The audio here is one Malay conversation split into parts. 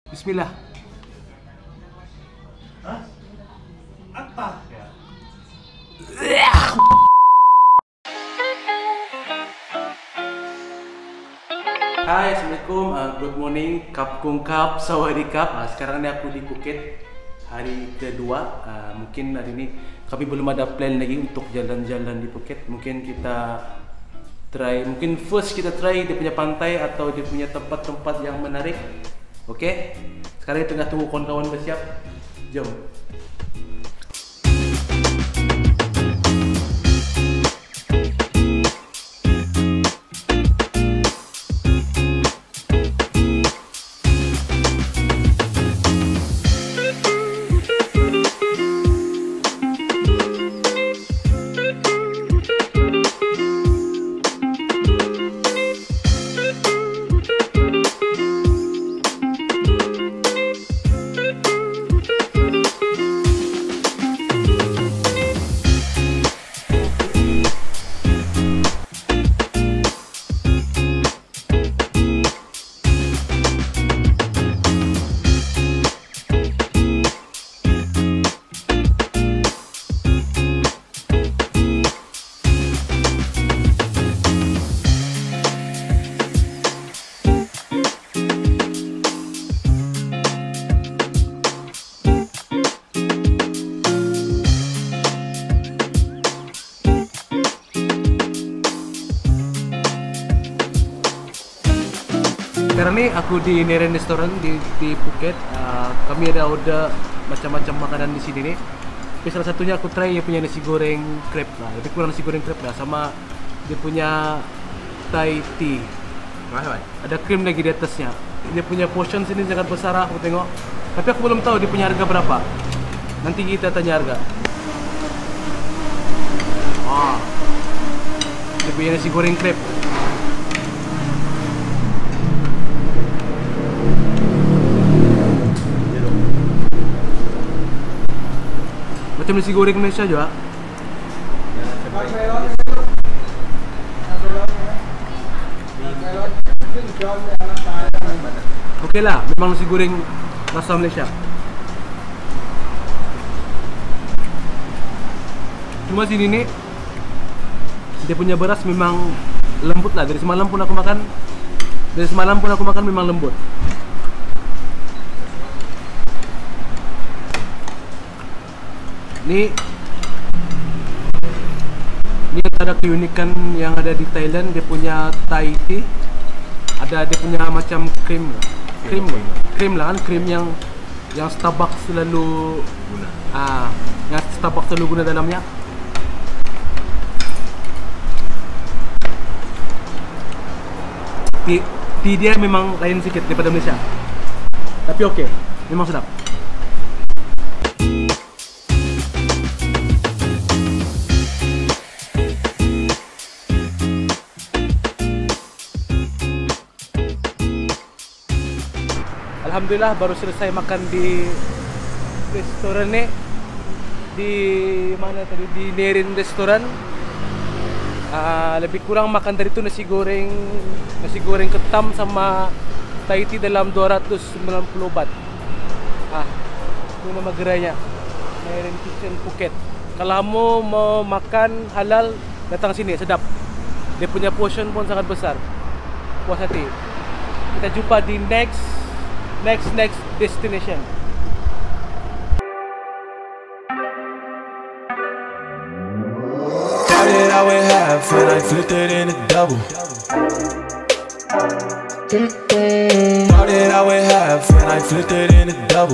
Bismillah. Hah? Apa? Hai, Assalamualaikum, good morning, Kap Kung Kap, Sawadikap. Sekarang ni aku di Phuket, hari kedua. Mungkin hari ni kami belum ada plan lagi untuk jalan-jalan di Phuket. Mungkin kita try, mungkin first kita try dia punya pantai atau dia punya tempat-tempat yang menarik. Okay? Sekarang kita tengah tunggu kawan-kawan bersiap. Jom. Sekarang ni aku di Neren Restaurant di Phuket. Kami ada order macam-macam makanan di sini ni. Tapi salah satunya aku try dia punya nasi goreng crepe lah. Lebih kurang nasi goreng crepe lah, sama dia punya Thai tea. Ada krim lagi di atasnya. Dia punya portion sini sangat besar lah, aku tengok. Tapi aku belum tahu dia punya harga berapa. Nanti kita tanya harga. Dia punya nasi goreng crepe. Macam nasi goreng Malaysia juga. Okey lah, memang nasi goreng rasa Malaysia. Cuma sini ni dia punya beras memang lembut lah. Dari semalam pun aku makan memang lembut. Ni ada keunikan yang ada di Thailand. Dia punya Thai tea, ada dia punya macam krim lah kan, krim yang Starbucks selalu guna. Yang Starbucks selalu guna dalamnya. Tea dia memang lain sikit daripada Malaysia. Tapi okey, memang sedap. Alhamdulillah baru selesai makan di restoran ni. Di mana tadi? Di Neren Restaurant. Lebih kurang makan tadi tu nasi goreng ketam sama Thai tea dalam 290 baht. Itu nama gerainya, Neren Kitchen Phuket. Kalau kamu mau makan halal, datang sini, sedap. Dia punya portion pun sangat besar. Puas hati. Kita jumpa di next destination. Started out with half and I flipped it in a double. Started out with half and I flipped it in a double.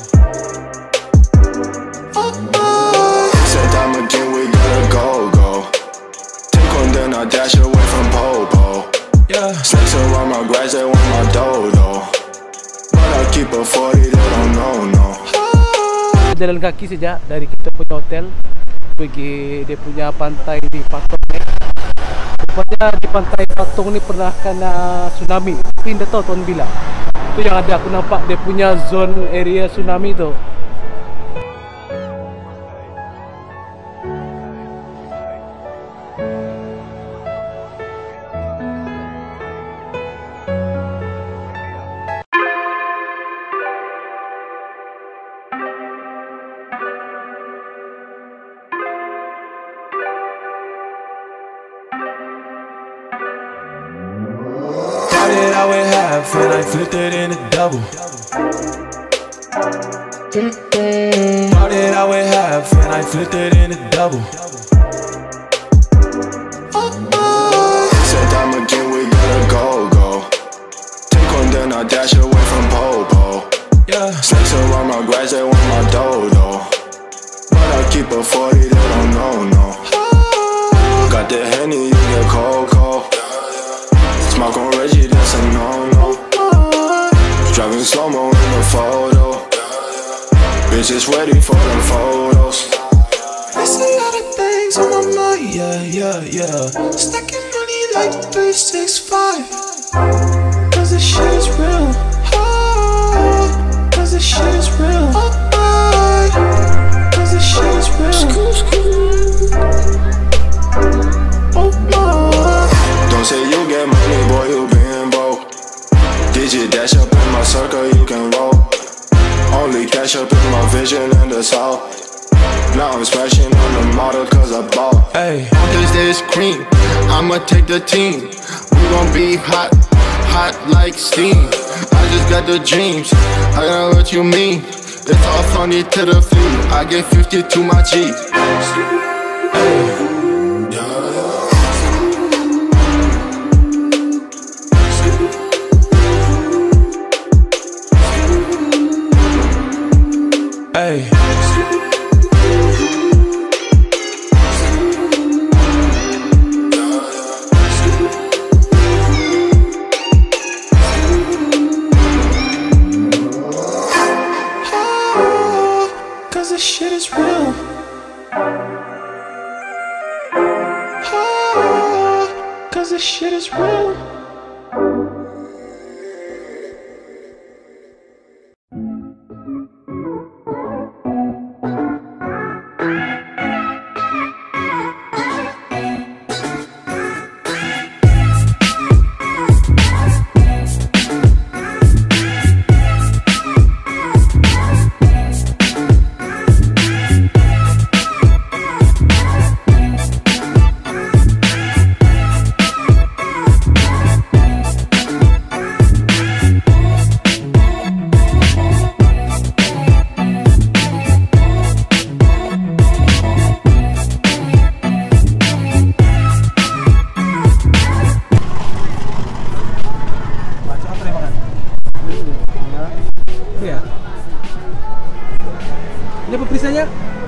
Said time again we gotta go. Take one then I dash away from Popo. Yeah, snakes around my grass, they want my dodo. I keep a 40, they don't know, no. Jalan kaki saja dari kita punya hotel pergi dia punya pantai di Patong ni. Rupanya di pantai Patong ni pernah kena tsunami. Tapi tidak tahu tahun bila. Itu yang ada aku nampak dia punya zone area tsunami tu. and I flipped it in a double. Started out with half and I flipped it in a double. Said time again, we gotta go. Take one, then I dash away from Popo. Yeah, snakes around my grass, they want my dodo. But I keep a 40, they don't know, no. Got the Henny, you get cold. Smoke on Reggie, that's a no-no. Driving slow-mo in the photo. Bitches ready for them photos. There's a lot of things on my mind, yeah. Stacking money like 365. Cause this shit is real. Cause this shit is real. Cause this shit is real. Oh my. Don't say you get money, boy, you been broke. Digit dash up in my circle, you can roll. Only cash up in my vision and the south. Now I'm smashing on the model cause I bought. Hey, cause there's cream, I'ma take the team. We gon' be hot like steam. I just got the dreams, I know what you mean. It's all funny to the fleet, I get 50 to my G. Hey. Cause this shit is real. Cause this shit is real. Ini apa pisangnya?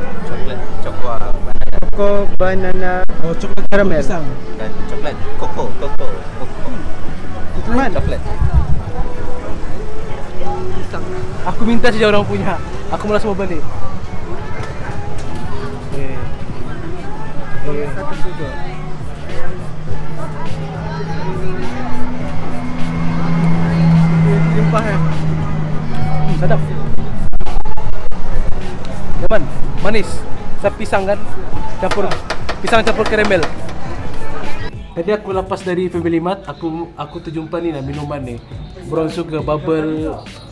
Choco banana. Oh, coklat Caramel. pisang. Dan coklat koko. Mana? Coklat. Aku minta saja orang punya. Aku malas mau balik. Limpah ya. Sedap. Nyaman, manis. Sa pisang kan? Pisang campur karamel. Tadi aku lepas dari Family Mart, aku terjumpa ni lah minuman ni. Brown sugar bubble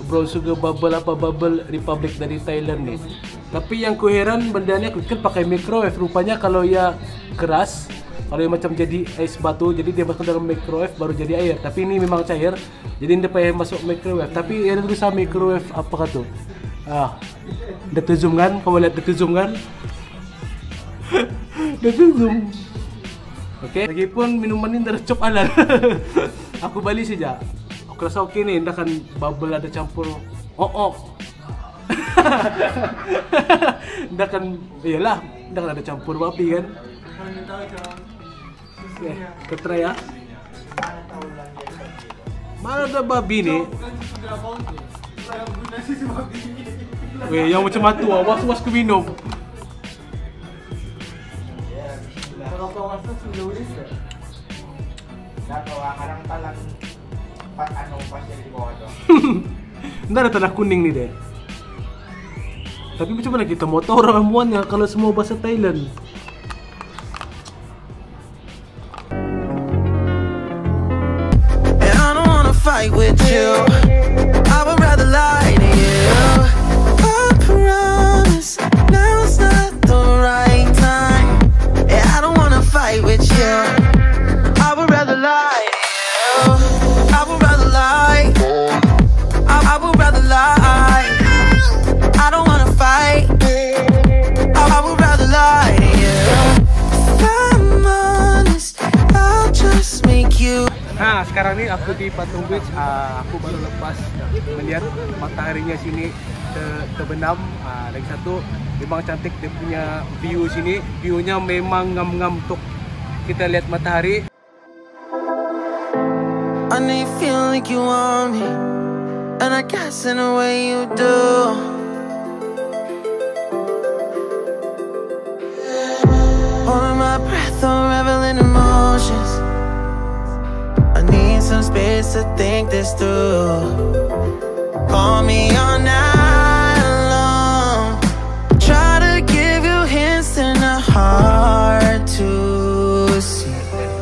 Republic dari Thailand ni. Tapi yang ku heran benda ni, aku kan pakai microwave. Rupanya kalau ia keras, kalau ia macam jadi ais batu, jadi dia masuk dalam microwave baru jadi air. Tapi ini memang cair, jadi dia payah masuk microwave. Tapi ada tulisan microwave apa kata? Dah terzoom kan? Kau lihat dah terzoom kan? Dah terzoom. Okay. Lagipun minuman ni dah cop halal. Aku balik saja. Aku rasa okey ni, dah kan bubble ada campur. Dah kan, iyalah, dah kan ada campur babi kan. Okay, kita try ya. Mana ada babi ni? Weh, yang macam matu ah, was ku minum. Nggak ada tanah kuning ni deh. Tapi macam mana kita mau tahu orang ramuannya kalau semua bahasa Thailand? And I don't wanna fight with you. I would rather lie to you. I promise now's not the right time. And I don't wanna fight with you. I would rather lie to you. I would rather lie. Sekarang ni aku di Patung Beach. Aku baru lepas melihat mataharinya sini terbenam. Lagi satu, memang cantik dia punya view sini. View-nya memang ngam-ngam untuk kita lihat matahari. I know you feel like you want me, and I guess in a way you do. Holding my breath, unraveling emotions. I need some space to think this through. Call me all night long. Try to give you hints and a hard to see.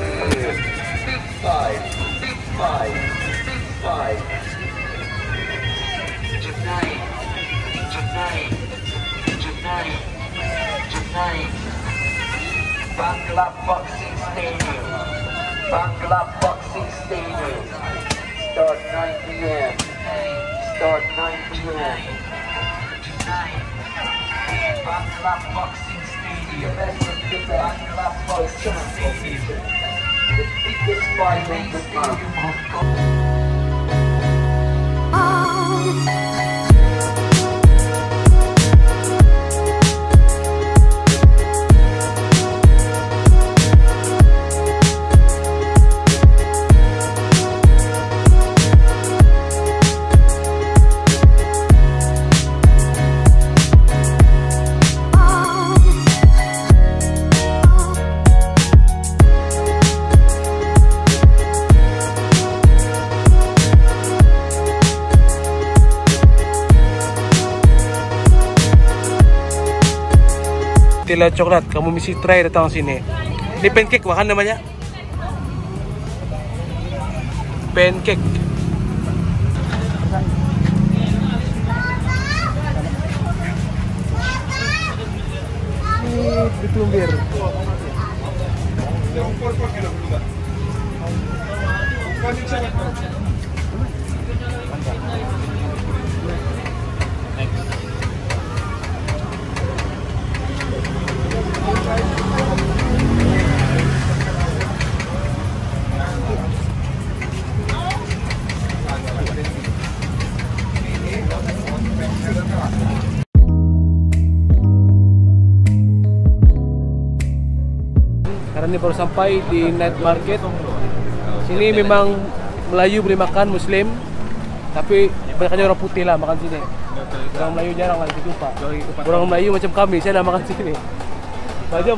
Bangla Boxing Stadium. Bangla Boxing Stadium. Start 9 p.m. Start 9 p.m. Bangla Boxing Stadium. Bangla Boxing Stadium. The biggest fight in the world. Tila coklat, kamu mesti try datang sini. Ini pancake bahkan namanya. Pancake. Ini ditumbir. Sekarang ini baru sampai di night market. Sini memang Melayu boleh makan, Muslim, tapi banyaknya orang putih lah makan sini. Orang Melayu jarang lah kita jumpa. Orang Melayu macam kami, saya dah makan sini. Macam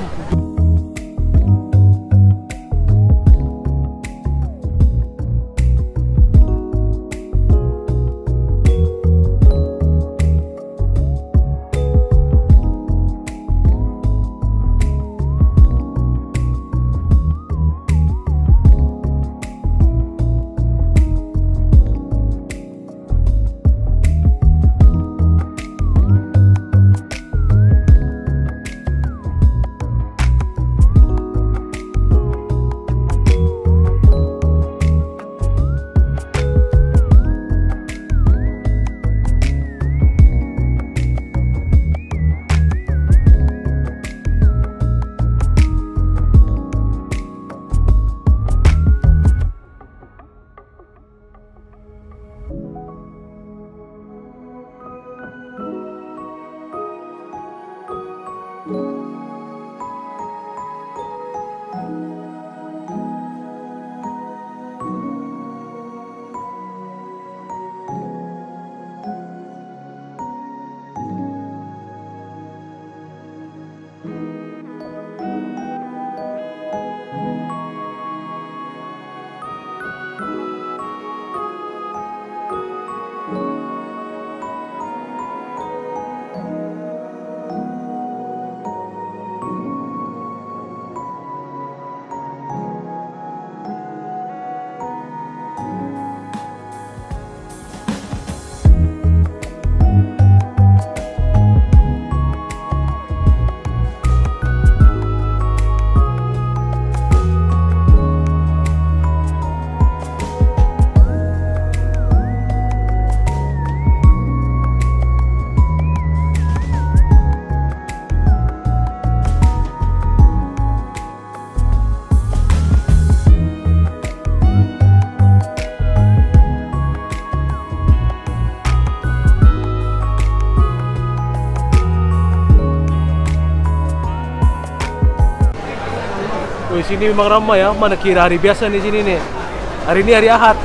di sini memang ramai ya. Mana kira hari biasa di sini nih. Hari ini hari Ahad.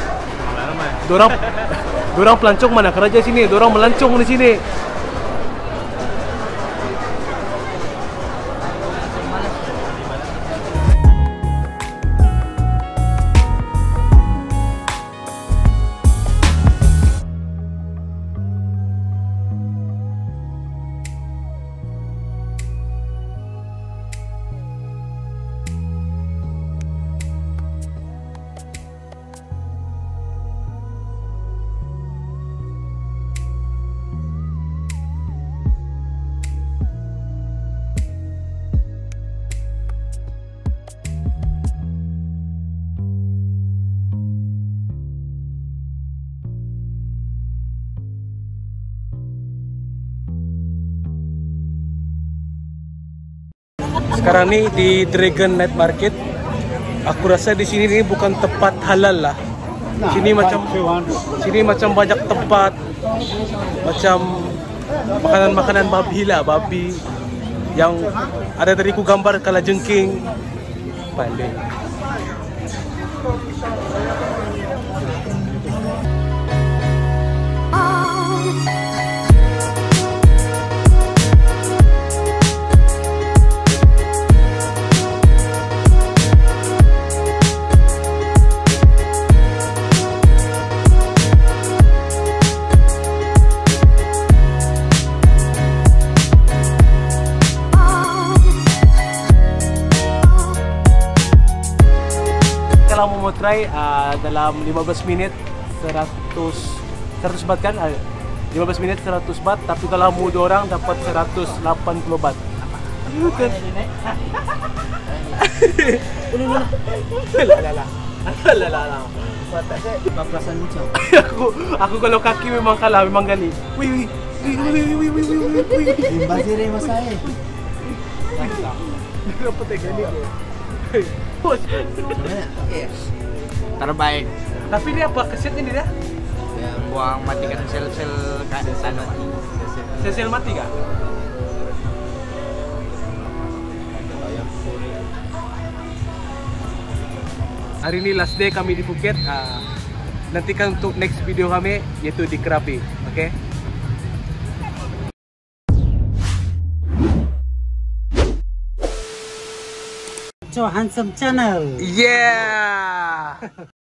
Dorang pelancong mana kerja sini. Dorang melancong di sini. Sekarang nih di Dragon Night Market. Aku rasa di sini nih bukan tempat halal lah. Sini macam banyak tempat macam makanan-makanan babi lah, babi yang ada tadi ku gambar kalajengking. Pandai. Kalau mau try dalam 15 menit 100 baht kan? 15 menit 100 baht, tapi kalau mau 2 orang dapat 180 baht. Aku kalau kaki memang kalah, memang gali. Wih. Bazir masai. Dapat gali. Terbaik. Tapi dia apa keset ini dia? Ya, buang matikan sel-sel keadaan mati. Sel-sel mati kah? Hari ini last day kami di Phuket. Nantikan untuk next video kami yaitu di Krabi. Oke? So Handsome Channel. Yeah.